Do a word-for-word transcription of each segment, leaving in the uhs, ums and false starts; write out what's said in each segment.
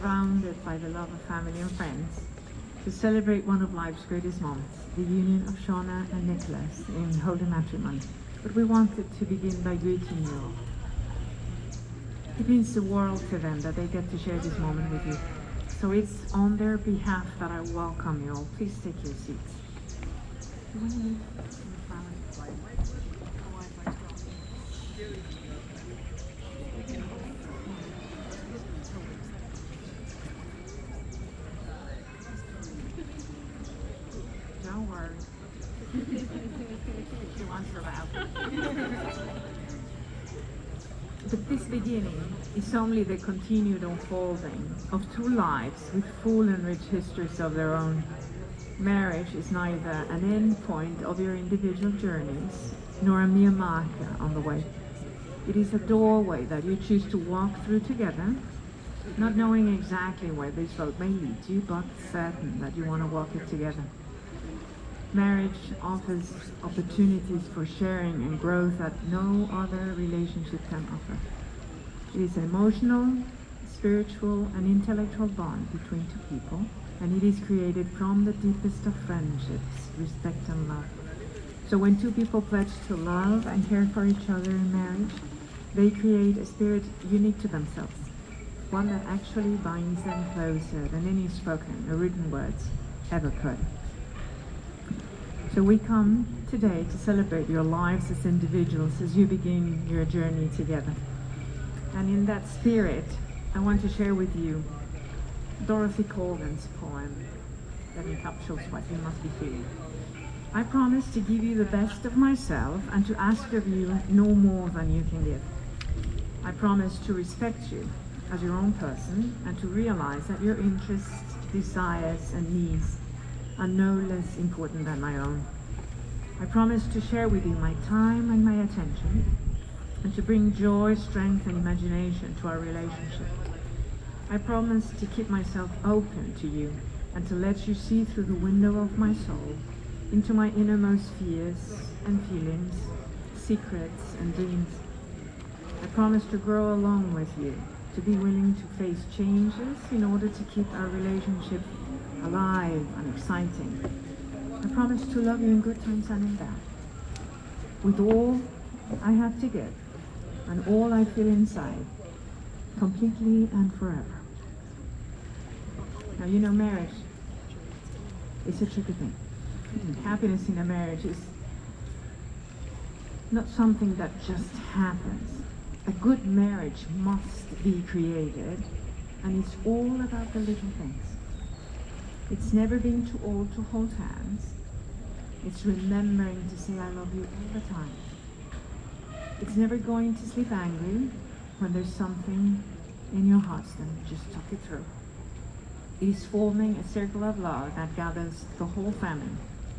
surrounded by the love of family and friends, to celebrate one of life's greatest moments, the union of Shawna and Nicholas in holy matrimony. But we wanted to begin by greeting you all. It means the world to them that they get to share this moment with you. So it's on their behalf that I welcome you all. Please take your seats. Don't worry. She wants her out. But this beginning is only the continued unfolding of two lives with full and rich histories of their own. Marriage is neither an end point of your individual journeys, nor a mere marker on the way. It is a doorway that you choose to walk through together, not knowing exactly where this road may lead you, but certain that you want to walk it together. Marriage offers opportunities for sharing and growth that no other relationship can offer. It is an emotional, spiritual, and intellectual bond between two people, and it is created from the deepest of friendships, respect, and love. So when two people pledge to love and care for each other in marriage, they create a spirit unique to themselves, one that actually binds them closer than any spoken or written words ever could. So we come today to celebrate your lives as individuals as you begin your journey together. And in that spirit, I want to share with you Dorothy Colgan's poem that encapsulates what you must be feeling. I promise to give you the best of myself and to ask of you no more than you can give. I promise to respect you as your own person and to realize that your interests, desires, and needs are no less important than my own. I promise to share with you my time and my attention, and to bring joy, strength, and imagination to our relationship. I promise to keep myself open to you and to let you see through the window of my soul into my innermost fears and feelings, secrets and dreams. I promise to grow along with you, to be willing to face changes in order to keep our relationship alive and exciting. I promise to love you in good times and in bad, with all I have to give and all I feel inside, completely and forever. Now, you know, marriage is a tricky thing. Happiness in a marriage is not something that just happens. A good marriage must be created, and it's all about the little things. It's never being too old to hold hands. It's remembering to say I love you all the time. It's never going to sleep angry when there's something in your heart, then just talk it through. It is forming a circle of love that gathers the whole family.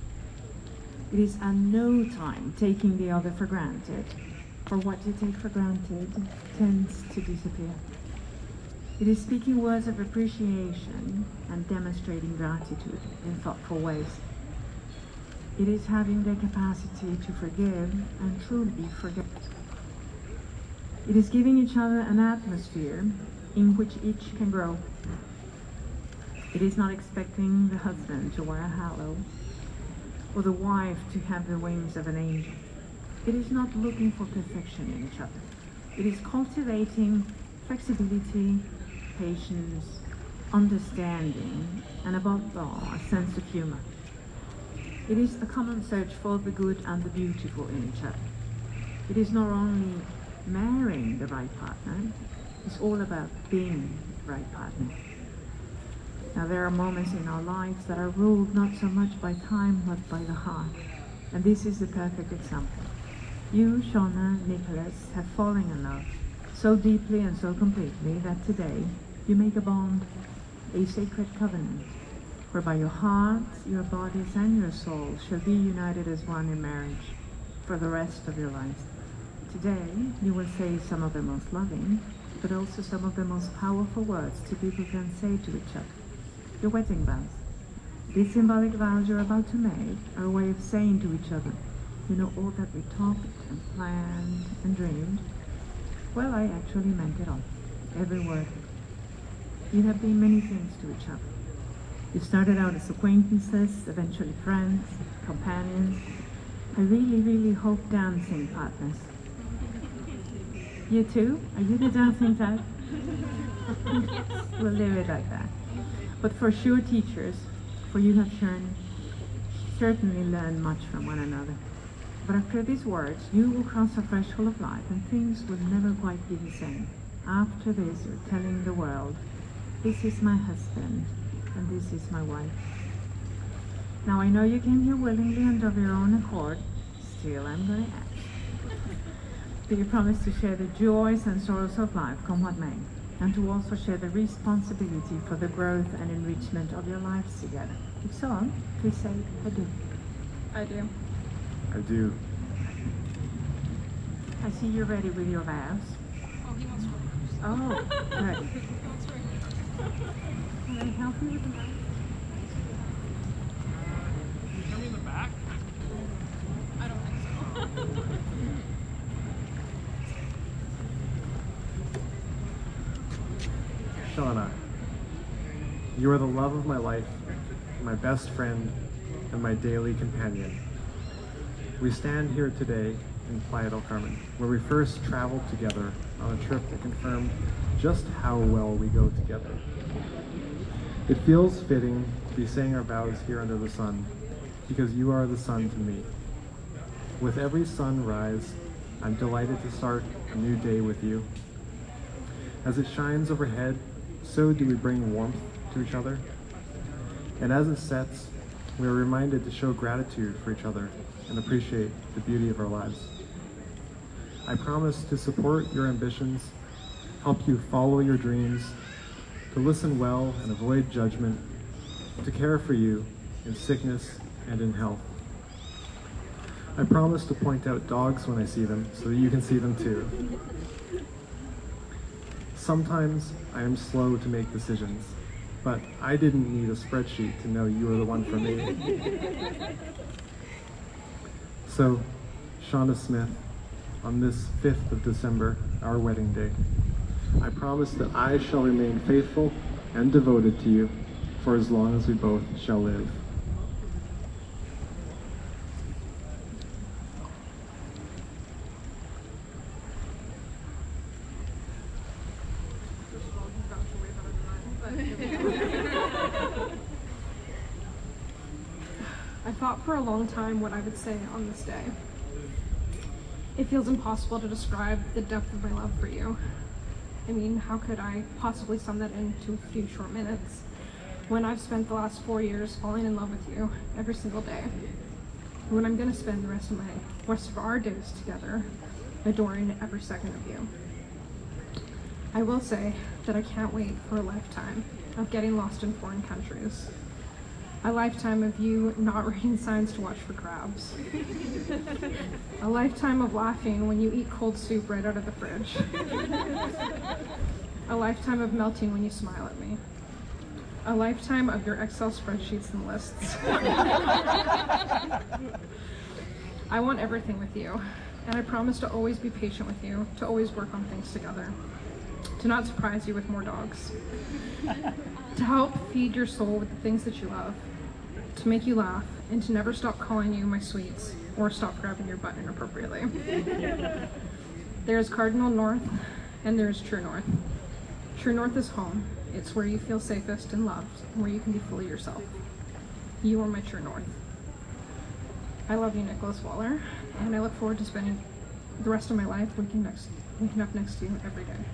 It is at no time taking the other for granted, for what you take for granted tends to disappear. It is speaking words of appreciation and demonstrating gratitude in thoughtful ways. It is having the capacity to forgive and truly forget. It is giving each other an atmosphere in which each can grow. It is not expecting the husband to wear a halo or the wife to have the wings of an angel. It is not looking for perfection in each other. It is cultivating flexibility, patience, understanding, and above all, a sense of humor. It is a common search for the good and the beautiful in each other. It is not only marrying the right partner, it's all about being the right partner. Now, there are moments in our lives that are ruled not so much by time, but by the heart. And this is the perfect example. You, Shawna and Nicholas, have fallen in love so deeply and so completely that today you make a bond, a sacred covenant, whereby your hearts, your bodies, and your souls shall be united as one in marriage for the rest of your lives. Today, you will say some of the most loving, but also some of the most powerful words two people can say to each other. Your wedding vows. These symbolic vows you're about to make are a way of saying to each other, you know, all that we talked and planned and dreamed, well, I actually meant it all, every word. You have been many things to each other. You started out as acquaintances, eventually friends, companions. I really, really hope dancing partners. You too? Are you the dancing type? We'll leave it like that. But for sure, teachers, for you have shown, certainly learned much from one another. But after these words, you will cross a threshold of life and things will never quite be the same. After this, you're telling the world, this is my husband and this is my wife. Now I know you came here willingly and of your own accord. Still, I'm going to ask. Do you promise to share the joys and sorrows of life, come what may, and to also share the responsibility for the growth and enrichment of your lives together? If so, please say, I do. I do. I do. I see you're ready with your vows. Oh, he wants to go first. Oh, good. He wants to go Can I help you with the vows? Can you show me in the back? I don't think so. Shawna, you are the love of my life, my best friend, and my daily companion. We stand here today in Playa del Carmen, where we first traveled together on a trip that confirmed just how well we go together. It feels fitting to be saying our vows here under the sun, because you are the sun to me. With every sunrise, I'm delighted to start a new day with you. As it shines overhead, so do we bring warmth to each other. And as it sets, we are reminded to show gratitude for each other and appreciate the beauty of our lives. I promise to support your ambitions, help you follow your dreams, to listen well and avoid judgment, to care for you in sickness and in health. I promise to point out dogs when I see them so that you can see them too. Sometimes I am slow to make decisions, but I didn't need a spreadsheet to know you were the one for me. So, Shawna Smith, on this fifth of December, our wedding day, I promise that I shall remain faithful and devoted to you for as long as we both shall live. I thought for a long time what I would say on this day. It feels impossible to describe the depth of my love for you. I mean, how could I possibly sum that into a few short minutes when I've spent the last four years falling in love with you every single day? When I'm going to spend the rest of my rest of our days together adoring every second of you. I will say that I can't wait for a lifetime of getting lost in foreign countries. A lifetime of you not reading signs to watch for crabs. A lifetime of laughing when you eat cold soup right out of the fridge. A lifetime of melting when you smile at me. A lifetime of your Excel spreadsheets and lists. I want everything with you, and I promise to always be patient with you, to always work on things together, to not surprise you with more dogs, to help feed your soul with the things that you love, to make you laugh, and to never stop calling you my sweets or stop grabbing your butt inappropriately. There is cardinal north and there is true north. True north is home. It's where you feel safest and loved and where you can be fully yourself. You are my true north. I love you, Nicholas Waller, and I look forward to spending the rest of my life waking, next, waking up next to you every day.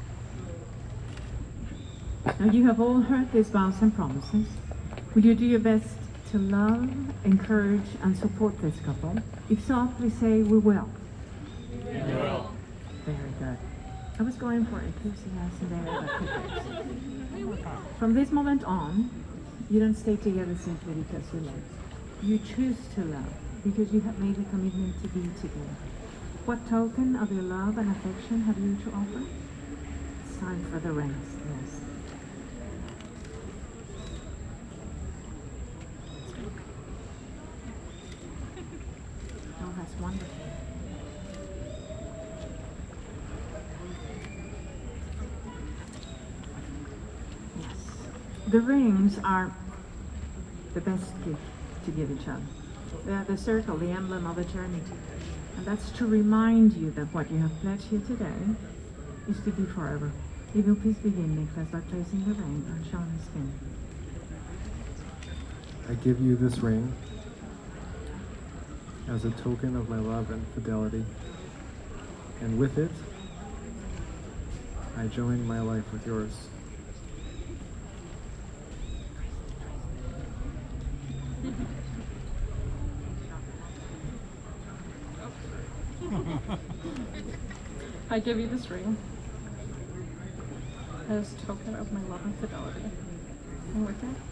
Now you have all heard these vows and promises. Will you do your best to love, encourage, and support this couple? If so, please say, we will. We will. Very good. I was going for enthusiasm there, but from this moment on, you don't stay together simply because you love. You choose to love because you have made a commitment to be together. What token of your love and affection have you to offer? It's time for the rings, yes. Oh, that's wonderful. The rings are the best gift to give each other. They are the circle, the emblem of eternity. And that's to remind you that what you have pledged here today is to be forever. You will please begin, Nicholas, by placing the ring on Shawna's finger. I give you this ring as a token of my love and fidelity, and with it, I join my life with yours. I give you this ring as a token of my love and fidelity, and with it,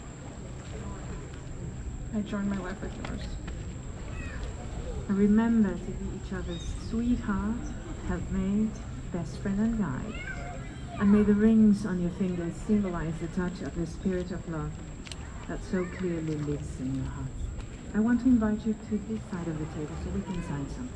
I join my life with yours. And remember to be each other's sweetheart, helpmate, best friend and guide. And may the rings on your fingers symbolize the touch of the spirit of love that so clearly lives in your heart. I want to invite you to this side of the table so we can sign some.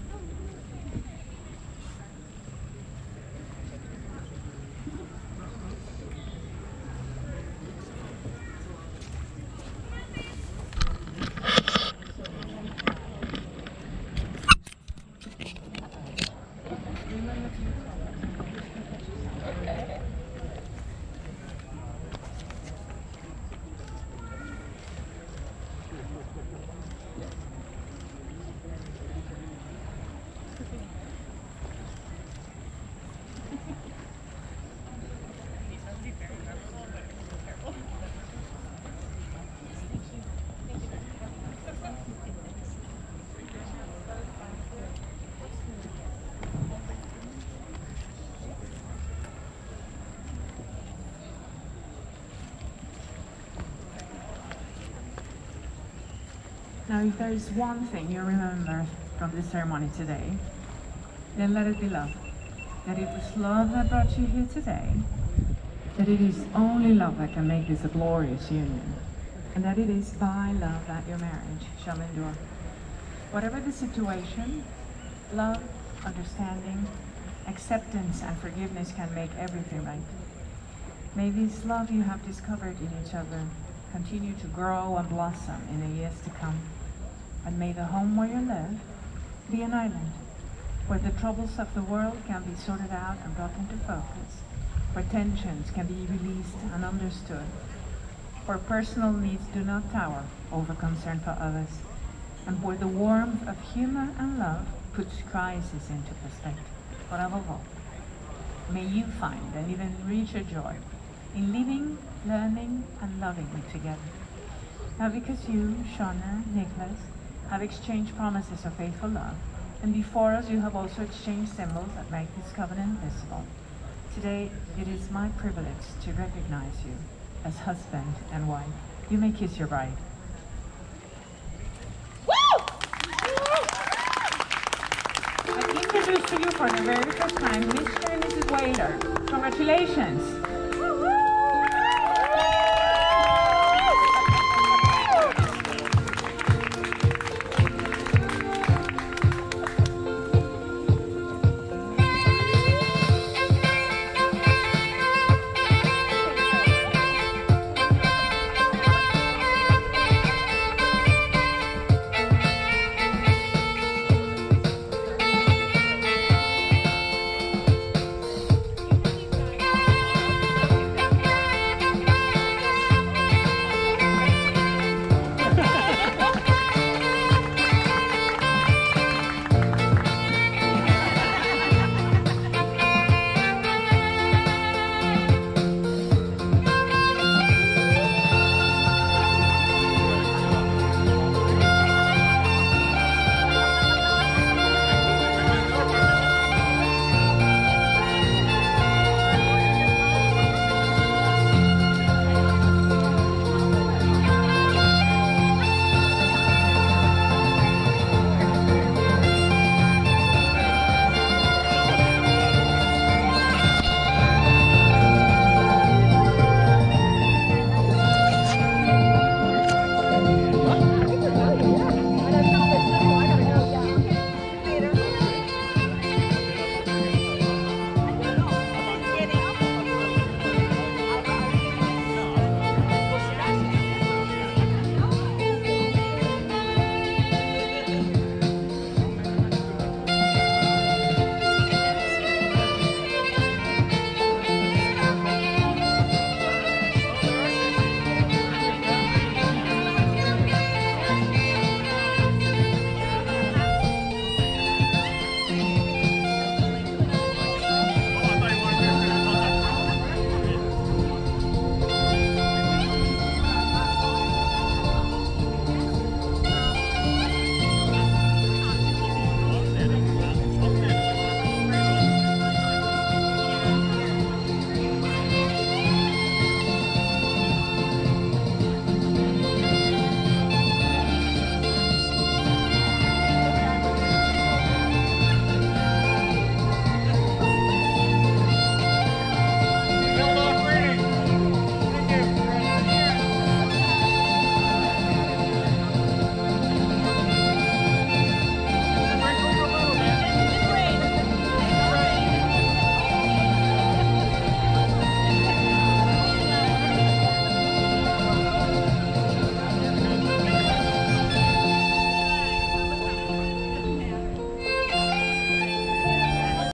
Now, if there is one thing you remember from this ceremony today, then let it be love. That it was love that brought you here today, that it is only love that can make this a glorious union, and that it is by love that your marriage shall endure. Whatever the situation, love, understanding, acceptance, and forgiveness can make everything right. May this love you have discovered in each other continue to grow and blossom in the years to come. And may the home where you live be an island where the troubles of the world can be sorted out and brought into focus, where tensions can be released and understood, where personal needs do not tower over concern for others, and where the warmth of humor and love puts crisis into perspective. But above all, may you find and even reach a joy in living, learning, and loving together. Now, because you, Shawna, Nicholas, have exchanged promises of faithful love, and before us you have also exchanged symbols that make this covenant visible. Today, it is my privilege to recognize you as husband and wife. You may kiss your bride. I introduce to you for the very first time Mister and Missus Whaler. Congratulations!